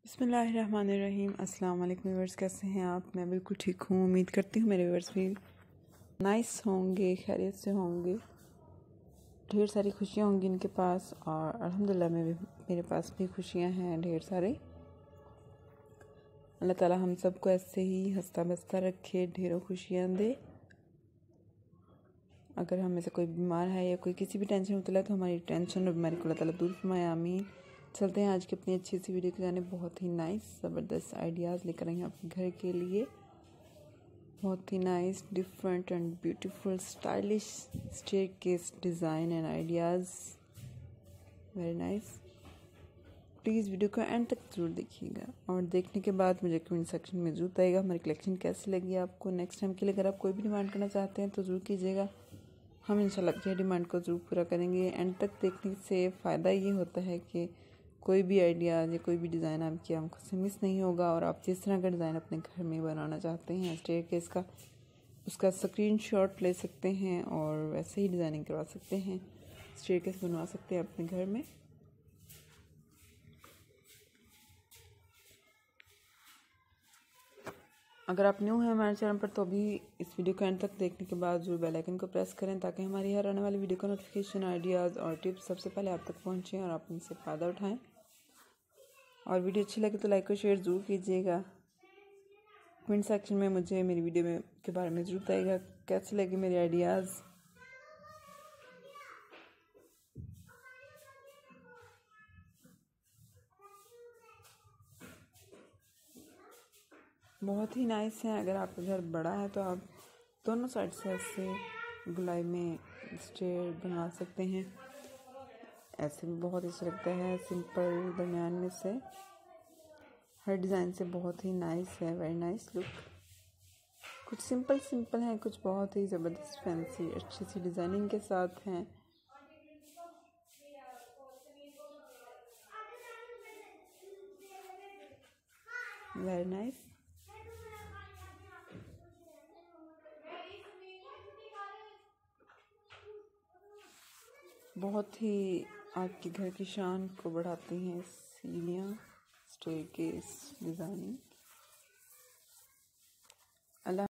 बिस्मिल्लाहिर्रहमानिर्रहीम। अस्सलाम वालेकुम व्यूअर्स, कैसे हैं आप? मैं बिल्कुल ठीक हूँ। उम्मीद करती हूँ मेरे व्यूअर्स भी नाइस होंगे, खैरियत से होंगे, ढेर सारी खुशियाँ होंगी इनके पास। और अल्हम्दुलिल्लाह मेरे पास भी खुशियाँ हैं ढेर सारे। अल्लाह ताला हम सबको ऐसे ही हंसता बसता रखे, ढेरों खुशियाँ दे। अगर हम में से कोई बीमार है या कोई किसी भी टेंशन में मुब्तला है तो हमारी टेंशन और बीमारी को अल्लाह ताला दूर फरमाए, आमीन। चलते हैं आज की अपनी अच्छी सी वीडियो के जाने। बहुत ही नाइस ज़बरदस्त आइडियाज़ लेकर आई हैं अपने घर के लिए। बहुत ही nice, different and beautiful stylish staircase design and ideas, very nice. Please video को एंड तक ज़रूर देखिएगा और देखने के बाद मुझे कमेंट सेक्शन में ज़रूर बताइएगा हमारी कलेक्शन कैसी लगी आपको। नेक्स्ट टाइम के लिए अगर आप कोई भी डिमांड करना चाहते हैं तो ज़रूर कीजिएगा, हम इंशाल्लाह आपकी डिमांड को ज़रूर पूरा करेंगे। एंड तक देखने से फ़ायदा ये होता है कि कोई भी आइडिया या कोई भी डिज़ाइन आपकी आंखों से मिस नहीं होगा और आप जिस तरह का डिज़ाइन अपने घर में बनाना चाहते हैं स्टेयरकेस का, उसका स्क्रीनशॉट ले सकते हैं और वैसे ही डिज़ाइनिंग करवा सकते हैं, स्टेयरकेस बनवा सकते हैं अपने घर में। अगर आप न्यू हैं हमारे चैनल पर तो अभी इस वीडियो को एंड तक देखने के बाद जरूर बेल आइकन को प्रेस करें ताकि हमारी हर आने वाली वीडियो का नोटिफिकेशन, आइडियाज़ और टिप्स सबसे पहले आप तक पहुंचें और आप उनसे फ़ायदा उठाएं। और वीडियो अच्छी लगे तो लाइक और शेयर ज़रूर कीजिएगा। कमेंट सेक्शन में मुझे मेरी वीडियो के बारे में ज़रूर बताइएगा कैसे लगे मेरे आइडियाज़। बहुत ही नाइस है। अगर आपका घर बड़ा है तो आप दोनों साइड से ऐसे गुलाई में स्टेयर बनवा सकते हैं। ऐसे भी बहुत अच्छा लगता है, सिंपल दरमियान में से हर डिज़ाइन से बहुत ही नाइस है, वेरी नाइस लुक। कुछ सिंपल हैं, कुछ बहुत ही ज़बरदस्त फैंसी अच्छी सी डिज़ाइनिंग के साथ हैं। Very nice. बहुत ही आपके घर की शान को बढ़ाती हैं सीढ़ियाँ, स्टेयरकेस डिज़ाइनिंग।